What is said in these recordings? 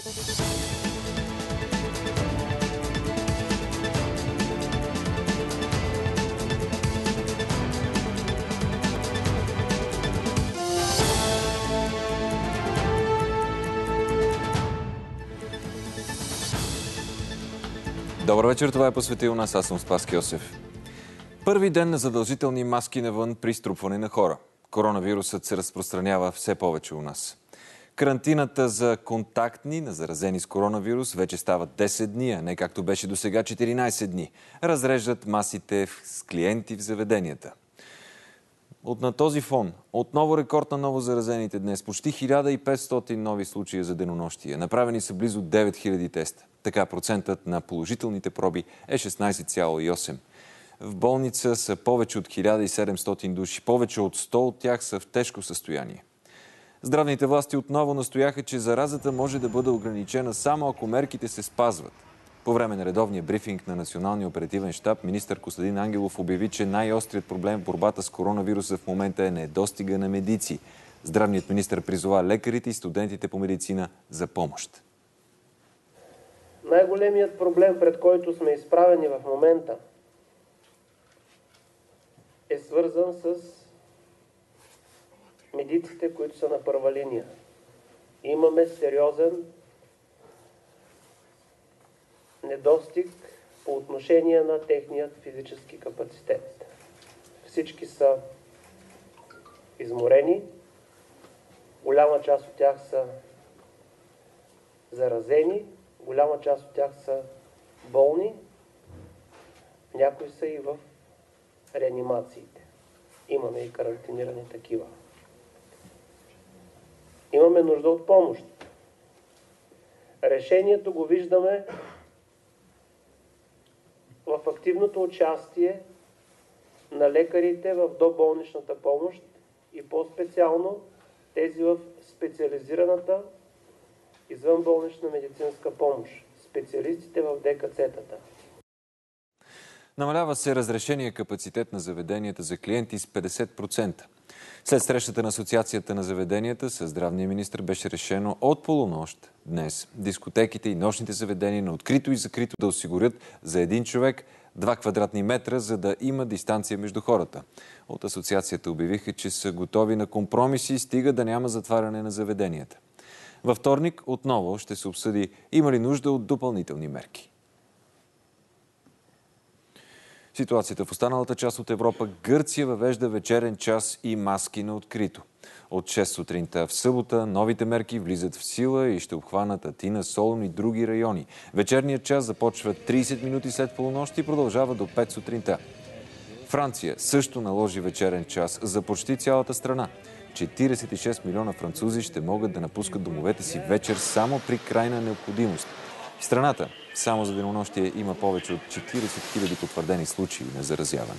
Добър вечер, това е Посветил нас. Аз съм Спаски Йосев. Първи ден на задължителни маски навън при струпване на хора. Коронавирусът се разпространява все повече у нас. Карантината за контактни на заразени с коронавирус вече става 10 дни, а не както беше досега 14 дни. Разреждат масите с клиенти в заведенията. На този фон, отново рекорд на ново заразените днес. Почти 1500 нови случая за денонощие. Направени са близо 9000 теста. Така процентът на положителните проби е 16,8. В болница са повече от 1700 души. Повече от 100 от тях са в тежко състояние. Здравните власти отново настояха, че заразата може да бъде ограничена само ако мерките се спазват. По време на редовния брифинг на Националния оперативен щаб, министър Костадин Ангелов обяви, че най-острият проблем в борбата с коронавируса в момента е недостига на медици. Здравният министър призова лекарите и студентите по медицина за помощ. Най-големият проблем, пред който сме изправени в момента, е свързан с медиците, които са на първа линия. Имаме сериозен недостиг по отношение на техният физически капацитет. Всички са изморени, голяма част от тях са заразени, голяма част от тях са болни, някои са и в реанимациите. Имаме и карантинирани такива. Имаме нужда от помощ. Решението го виждаме в активното участие на лекарите в доболничната помощ и по-специално тези в специализираната извънболнична медицинска помощ, специалистите в ДКЦ-тата. Намалява се разрешения капацитет на заведенията за клиенти с 50%. След срещата на Асоциацията на заведенията със здравния министър беше решено от полунощ днес дискотеките и нощните заведения на открито и закрито да осигурят за един човек 2 квадратни метра, за да има дистанция между хората. От Асоциацията обявиха, че са готови на компромиси, стига да няма затваряне на заведенията. Във вторник отново ще се обсъди има ли нужда от допълнителни мерки. Ситуацията в останалата част от Европа. Гърция въвежда вечерен час и маски на открито. От 6 сутринта в събота новите мерки влизат в сила и ще обхванат Атина, Солун и други райони. Вечерният час започва 30 минути след полунощ и продължава до 5 сутринта. Франция също наложи вечерен час за почти цялата страна. 46 милиона французи ще могат да напускат домовете си вечер само при крайна необходимост. В страната само за денонощие има повече от 40 000 потвърдени случаи на заразяване.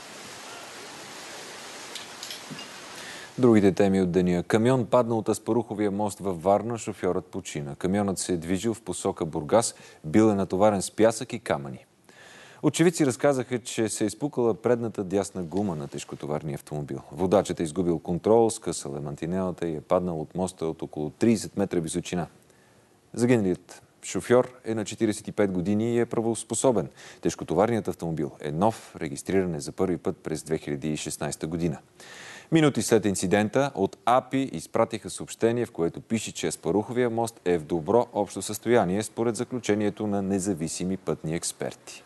Другите теми от деня. Камион падна от Аспаруховия мост във Варна, шофьорът почина. Камионът се е движил в посока Бургас, бил е натоварен с пясък и камъни. Очевидци разказаха, че се е изпукала предната дясна гума на тежкотоварния автомобил. Водачът е изгубил контрол, скъсал е мантинелата и е паднал от моста от около 30 метра височина. Загиналият шофьор е на 45 години и е правоспособен. Тежкотоварният автомобил е нов, регистриран е за първи път през 2016 година. Минути след инцидента от АПИ изпратиха съобщение, в което пише, че Аспаруховия мост е в добро общо състояние, според заключението на независими пътни експерти.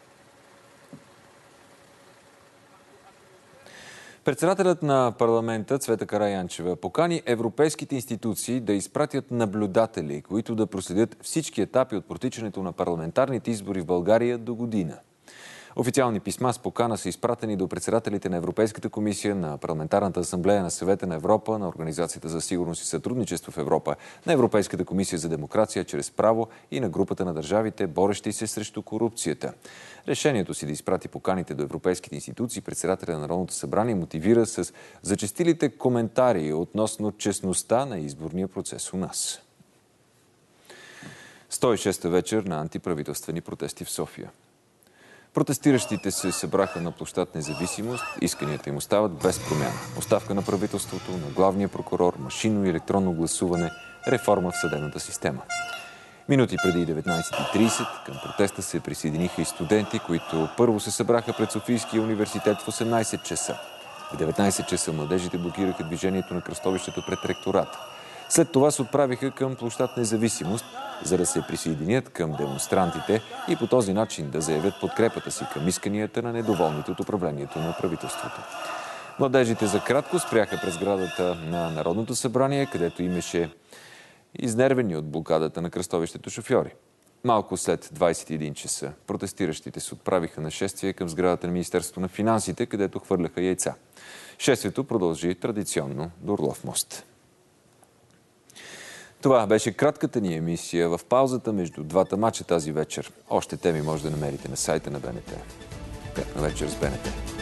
Председателят на парламента Цвета Караянчева покани европейските институции да изпратят наблюдатели, които да проследят всички етапи от протичането на парламентарните избори в България до година. Официални писма с покана са изпратени до председателите на Европейската комисия, на Парламентарната асамблея на Съвета на Европа, на Организацията за сигурност и сътрудничество в Европа, на Европейската комисия за демокрация чрез право и на групата на държавите, борещи се срещу корупцията. Решението си да изпрати поканите до европейските институции председателя на Народното събрание мотивира с зачестилите коментари относно честността на изборния процес у нас. 106-та вечер на антиправителствени протести в София. Протестиращите се събраха на площад Независимост. Исканията им остават без промяна. Оставка на правителството, на главния прокурор, машинно и електронно гласуване, реформа в съдебната система. Минути преди 19:30 към протеста се присъединиха и студенти, които първо се събраха пред Софийския университет в 18 часа. В 19 часа младежите блокираха движението на кръстовището пред ректората. След това се отправиха към площад Независимост, за да се присъединят към демонстрантите и по този начин да заявят подкрепата си към исканията на недоволните от управлението на правителството. Младежите за кратко спряха през сградата на Народното събрание, където имаше изнервени от блокадата на кръстовището шофьори. Малко след 21 часа протестиращите се отправиха на шествие към сградата на Министерството на финансите, където хвърляха яйца. Шествието продължи традиционно до Орлов мост. Това беше кратката ни емисия в паузата между двата мача тази вечер. Още теми може да намерите на сайта на БНТ. Приятна вечер с БНТ.